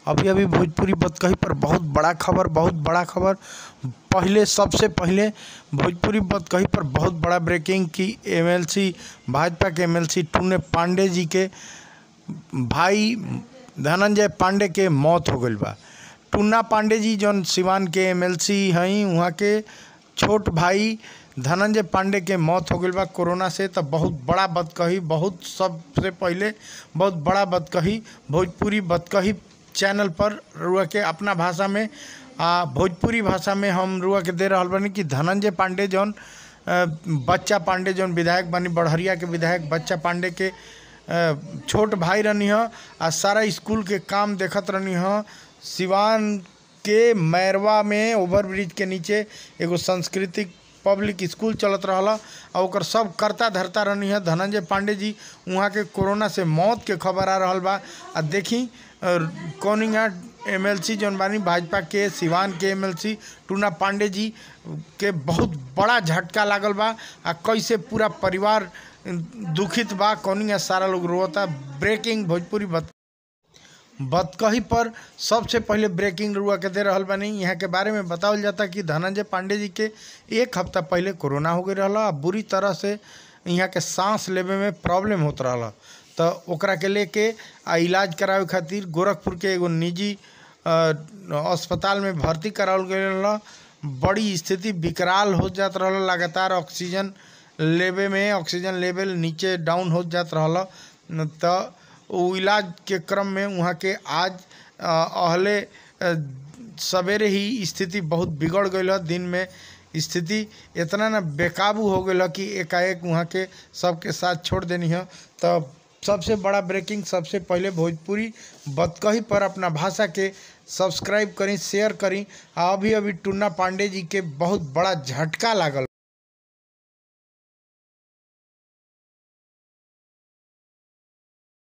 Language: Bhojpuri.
अभी अभी भोजपुरी बतकही पर बहुत बड़ा खबर। पहले सबसे पहले भोजपुरी बतकही पर बहुत बड़ा ब्रेकिंग की एमएलसी भाजपा के एमएलसी टून्ना पांडे जी के भाई धनंजय पांडे के मौत हो गई बा। टून्ना पांडे जी जौन सिवान के एमएलसी हैं, वहाँ के छोट भाई धनंजय पांडे के मौत हो गई बा कोरोना से। तो बहुत बड़ा बतकही, बहुत सबसे पहले बहुत बड़ा बतकही भोजपुरी बतकही चैनल पर रुआ के अपना भाषा में भोजपुरी भाषा में हम रुआ के दे रहा बनी कि धनंजय पांडे जौन बच्चा पांडे जौन विधायक बनी बड़हरिया के विधायक बच्चा पांडे के छोट भाई रहनी ह आ सारा स्कूल के काम देखत रहनी ह। सिवान के मैरवा में ओवरब्रिज के नीचे एगो सांस्कृतिक पब्लिक स्कूल चलत रहला और ओकर सब करता धरता रहनी है धनंजय पांडे जी। वहाँ के कोरोना से मौत के खबर आ रहा बा। आ देखी कौनिया एमएलसी जौन बानी भाजपा के सिवान के एमएलसी टून्ना पांडे जी के बहुत बड़ा झटका लागल बा। आ कैसे पूरा परिवार दुखित बा, कौनिया सारा लोग रोता। ब्रेकिंग भोजपुरी बतकही पर सबसे पहले ब्रेकिंग रुआ के दे रहल बानी। यहाँ के बारे में बतावल जाता कि धनंजय पांडे जी के एक हफ्ता पहले कोरोना हो गई रहा। बुरी तरह से यहाँ के सांस लेवे में प्रॉब्लम होत रहा। तो ओकरा के लेके इलाज करावे खातिर गोरखपुर के एगो निजी अस्पताल में भर्ती करावल गई रहा। बड़ी स्थिति विकराल हो जात रहा, लगातार ऑक्सीजन लेवल नीचे डाउन हो जात रहा। तो वो इलाज के क्रम में वहाँ के आज अहले सवेरे ही स्थिति बहुत बिगड़ गई। दिन में स्थिति इतना ना बेकाबू हो गई कि एकाएक वहाँ के सबके साथ छोड़ देनी है। तो सबसे बड़ा ब्रेकिंग सबसे पहले भोजपुरी बतकही पर अपना भाषा के सब्सक्राइब करी, शेयर करी। अभी टून्ना पांडे जी के बहुत बड़ा झटका लागल।